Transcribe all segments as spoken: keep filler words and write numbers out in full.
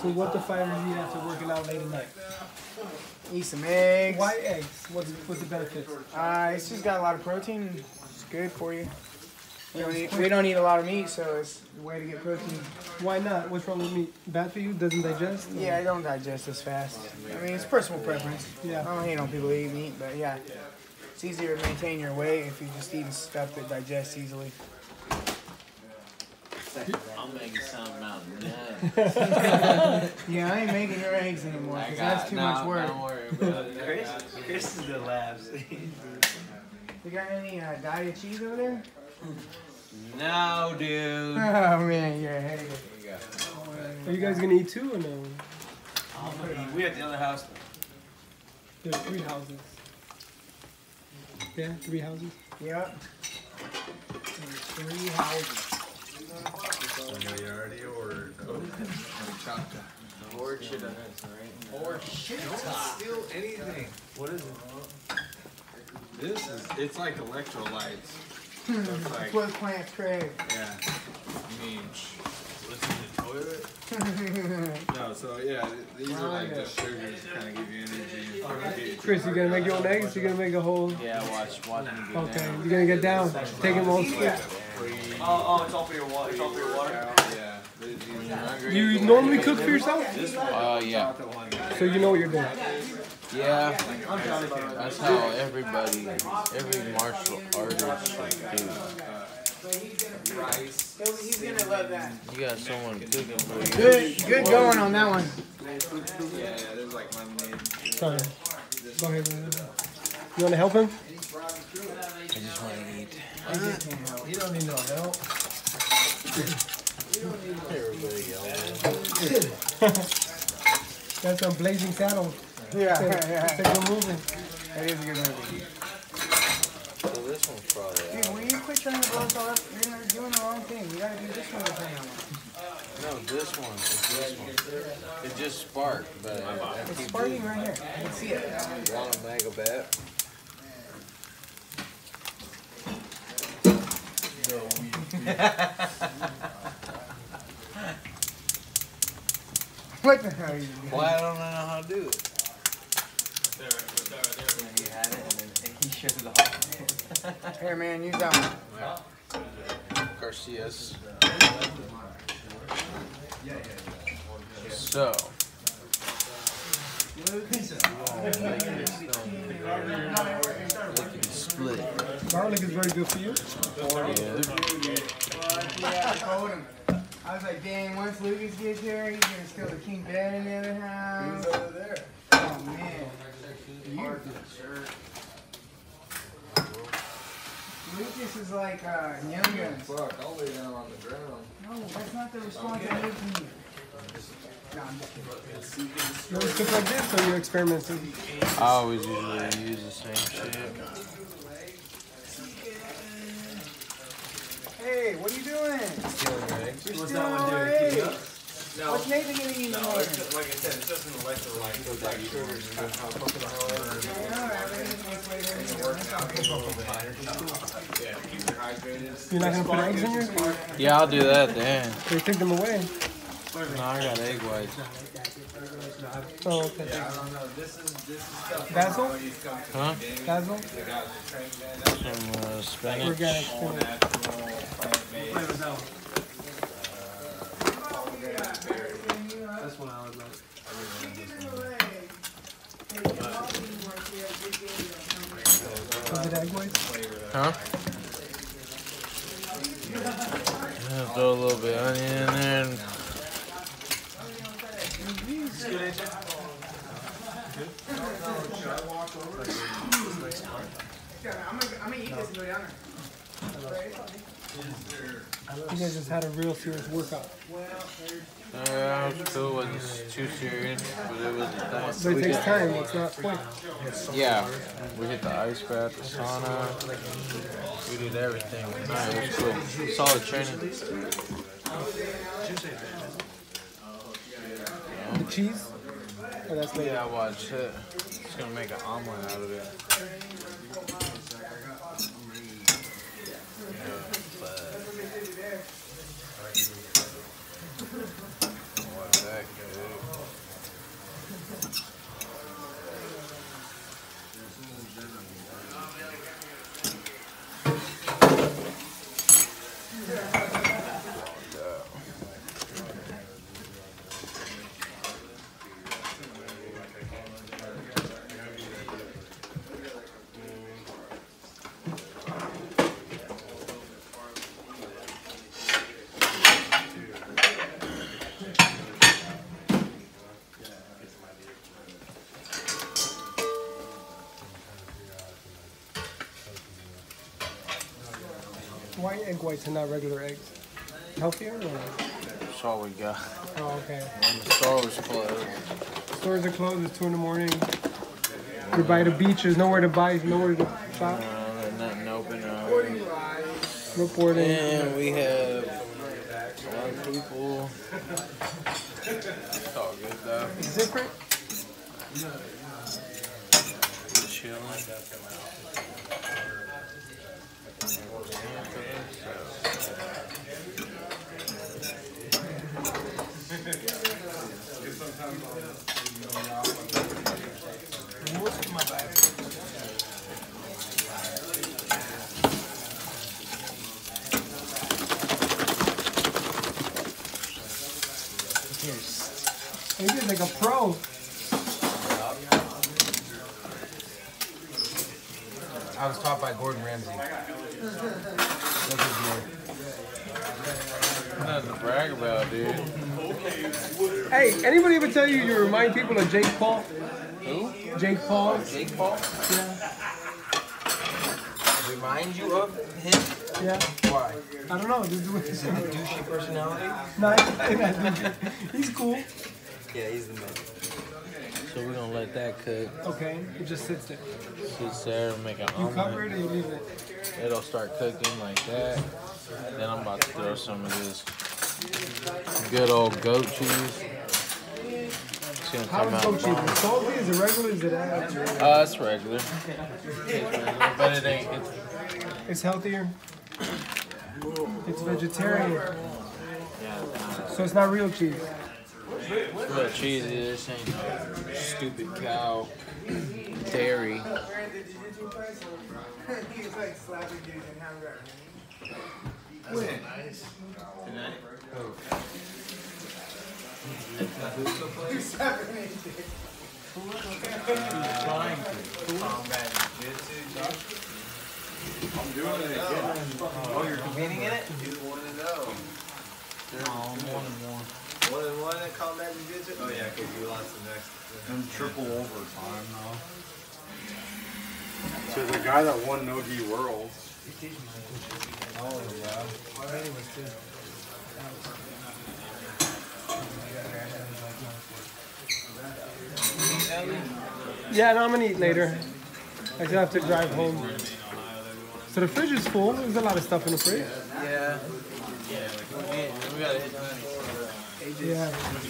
So what the fighters eat after working out late at night? Eat some eggs. Why eggs? What's, what's the benefits? Uh, it's just got a lot of protein. It's good for you. We don't, eat, we don't eat a lot of meat, so it's the way to get protein. Why not? What's wrong with meat? Bad for you? Doesn't digest? Yeah, I don't digest as fast. I mean, it's personal preference. Yeah. I don't hate on people who eat meat, but yeah. It's easier to maintain your weight if you just eat stuff that digests easily. I'm making something out of Yeah, I ain't making your eggs anymore because that's too no, much work. Don't worry about it. Chris, Chris is the labs. You got any uh, diet cheese over there? No, dude. Oh man, you're a hater. Are you guys gonna eat too or no? We at the other house. There's three houses. Yeah, three houses. Yep. There's three houses. Somebody already ordered. Or shit. Or shit. Still anything. What is it? This is, it's like electrolytes. So it's That's like, what plants crave. yeah. I mean, what's in the toilet? No, so yeah, th- these are like the sugars to kind of give you energy. And get you Chris, you gonna make your own eggs? You gonna make a whole? Yeah, watch, watch me get Okay, down. you gonna get down. Take them all. Oh, oh, it's all for your water. It's all for your water. Yeah. You normally cook for yourself? Uh, yeah. So you know what you're doing. Yeah. That's how everybody, every martial artist should do. He's gonna love that. You got someone cooking for you. Good, good going on that one. Yeah, yeah, there's like lemonade. Sorry. Go ahead. Man. You wanna help him? I just want to eat. You don't need no help. Everybody That's a Blazing Saddles. Yeah, It's yeah. a good movie. That is a good movie. So this one's probably Dude, out. will you quit trying to blow us all up? You're not doing the wrong thing. You gotta do this one with that one. No, this one. It's this one. It just sparked, but I, I It's keep sparking doing- right here. I can see it. Want a mega bat? What the hell are you doing? Well, I don't know how to do it. He had it and then he showed it off. Here, man, use that one. Garcias. So. Split. Garlic is very good for you. Yeah. Yeah, I told him. I was like, dang, once Lucas gets here, he's gonna steal the king bed in the other house. Who's over there? Oh, man. You. Lucas is like uh, Young Guns. Fuck, I'll lay down on the ground. No, that's not the response I need from you. No, I'm just kidding. You always cook like this or you're experimenting? I always usually use the same shit. Hey, what are you doing? Stealing your eggs. You're What's stealing that one all doing? our Keep it eggs. up? No. What's Nathan gonna eat in the No, morning? it's just, like I said, it's just an electrolyte. It's like sugars. I know, everything's this way, everything's working out. Yeah, keep you hydrated. You're not gonna put eggs in yours? Yeah, I'll do that then. They take them away. No, I got egg whites. Oh, okay. I don't know. This is this is stuff. Basil? Huh? Basil? The guys are trained in that. Some uh, spinach. Organic All spinach. natural, plant-based. That's one I would like. Is it egg whites? Huh? Yeah, throw a little bit of onion in there. And I'm gonna, I'm gonna eat this and go down there. You guys just had a real serious workout. yeah, it was cool. It wasn't too serious, but it was nice. But it takes time. It's not quick. Yeah, we hit the ice bath, the sauna. We did everything. Nah, it was cool. Solid training. The cheese? Oh, that's later. Yeah, watch it. Just gonna make an omelet out of it. What that good. Why egg whites and not regular eggs? Healthier or? That's all we got. Oh, okay. When the store was closed. Stores are closed. It's two in the morning. You're by the beach. There's nowhere to buy. Nowhere to shop. Uh, there's nothing open. Uh, Reporting. and we have a lot of people. It's all good though. It's different. Chilling. Maybe it's like a pro. I was taught by Gordon Ramsay. Nothing to brag about, dude. Hey, anybody ever tell you you remind people of Jake Paul? Who? Jake Paul? Jake Paul? Yeah. Remind you of him? Yeah. Why? I don't know. Just do it. Is it a douchey personality? No, he's cool. Yeah, he's the man. So we're gonna let that cook. Okay, it just sits there. Sits there, make an You cover omelet. it or you leave it? It'll start cooking like that. Then I'm about to throw some of this good old goat cheese. It's gonna How come is out goat cheese? bomb. Is it salty? Is it regular? Is it average? Uh, it's regular. It's regular, but it ain't. It's, It's healthier. It's vegetarian. So it's not real cheese. it's real cheesy. This ain't no stupid cow dairy. He's like slapping dudes in hamburger. When? Tonight? You're slapping me, dude. Trying to combat jiu-jitsu, Josh? I'm doing it again. Oh, you're competing in it? You want to know? Oh, I'm one and one. One and one at combat jiu-jitsu? Oh yeah, because you lost the next. And triple overtime now. To the guy that won No Gi Worlds. Oh, yeah. Yeah, no, I'm gonna eat later. I still have to drive home. So the fridge is full. There's a lot of stuff in the fridge. Yeah. Yeah. We gotta hit ninety. Yeah.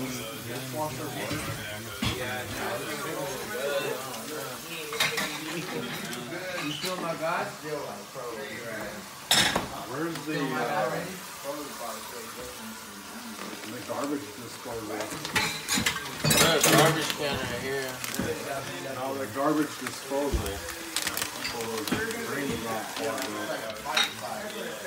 You feel my God? Still like pro. Where's the, uh, the garbage disposal? There's a garbage can right here. No, the garbage disposal. For those drains not clogged up.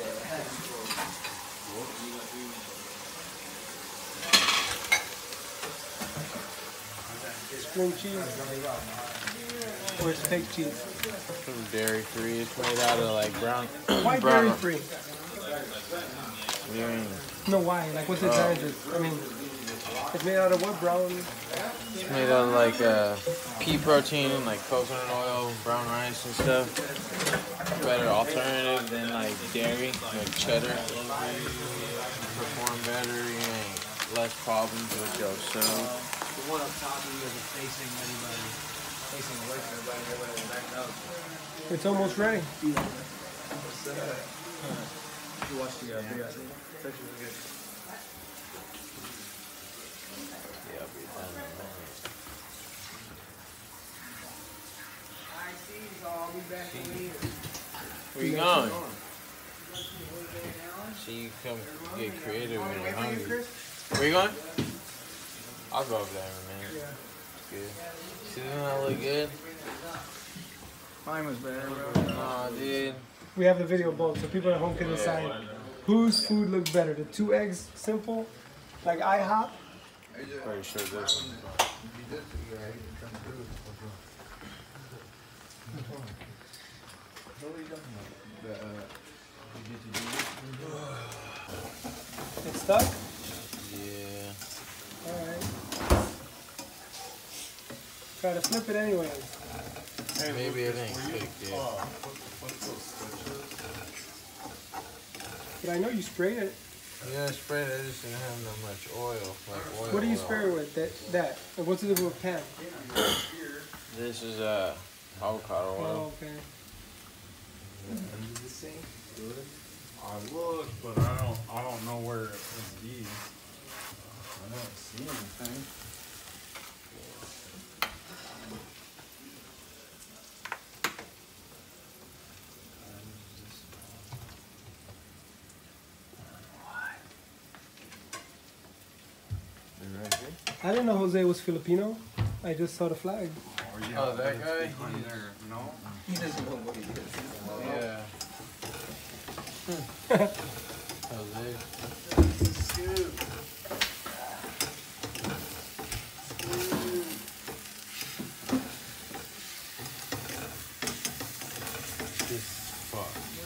String cheese. Or it's fake cheese. From dairy free. It's made out of like brown. Why brown. dairy free? What do you mean? No, why? Like, what's the advantage? I mean, it's made out of what? Brown? It's made out of like uh, pea protein, like coconut oil, brown rice and stuff. Better alternative than like dairy, like cheddar. Perform better, you ain't less problems with your soul. The one up top of you is facing anybody, facing away from everybody, everybody back up. It's almost ready. You watch the uh, video. Pictures are good. Yeah, I'll be done in a minute. I see, so I'll be back later. Where you going? So you come get creative when you're hungry. Where you going? I'll go over there in a minute. Good. See, doesn't that look good? Mine was better, bro. Aw, dude. We have the video both, so people at home can decide whose food looks better. The two eggs simple, like IHOP. Pretty sure this one. It's stuck? Yeah. Alright. Try to flip it anyway. Maybe it ain't cooked yet. But I know you sprayed it. Yeah, I sprayed it. I just didn't have that much oil. Like oil. What do you oil. spray it with? That that. And what's it with pan? This is uh avocado oil. Oh, okay. I looked, but I don't. I don't know where it was used. I don't see anything. I didn't know Jose was Filipino. I just saw the flag. Oh, yeah, Oh, that it's guy? behind there. No. He doesn't know what he is. Yeah. Jose. Scoop. This fuck.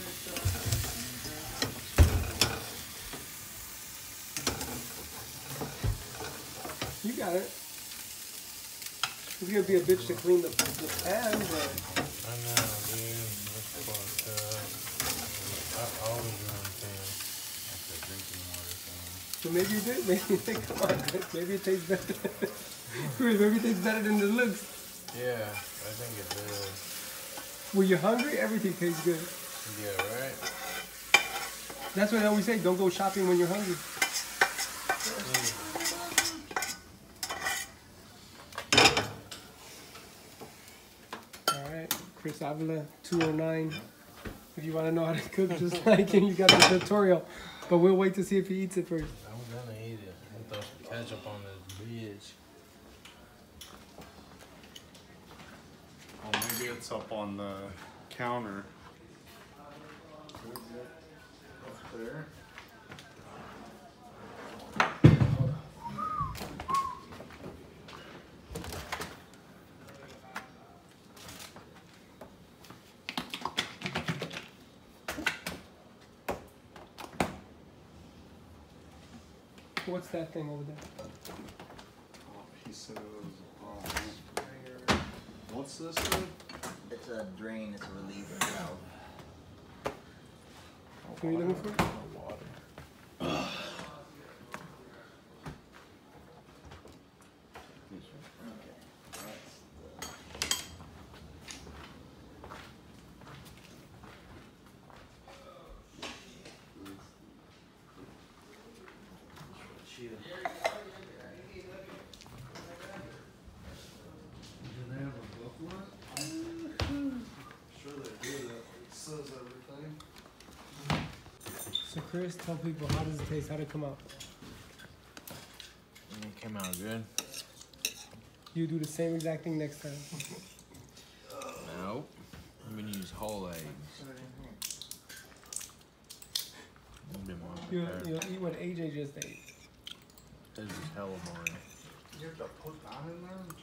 You got it. It's gonna be a bitch to clean the, the pan, but I know, dude. That's fucked up. I always run things. After drinking water, so maybe you did. Maybe you think, come on, Chris, maybe it tastes better. Chris, maybe it tastes better than it looks. Yeah, I think it does. When you're hungry, everything tastes good. Yeah, right? That's what I always say. Don't go shopping when you're hungry. All right, Chris Avila, two oh nine. If you want to know how to cook just like him, you got the tutorial. But we'll wait to see if he eats it first. I'm gonna eat it. I'm gonna throw some ketchup on this bitch. Oh, maybe it's up on the counter. Up there. What's that thing over there? Oh, he said it was. Oh, what's this thing? It's a drain, it's a reliever valve. What are you looking for? Water. Do they have a booklet? Sure they do. That says everything. So Chris, tell people, how does it taste? How did it come out? And it came out good. You do the same exact thing next time. Nope. I'm gonna use whole eggs. A bit more You'll, prepared. you'll eat what A J just ate. This is hella boring. You have to put that in there?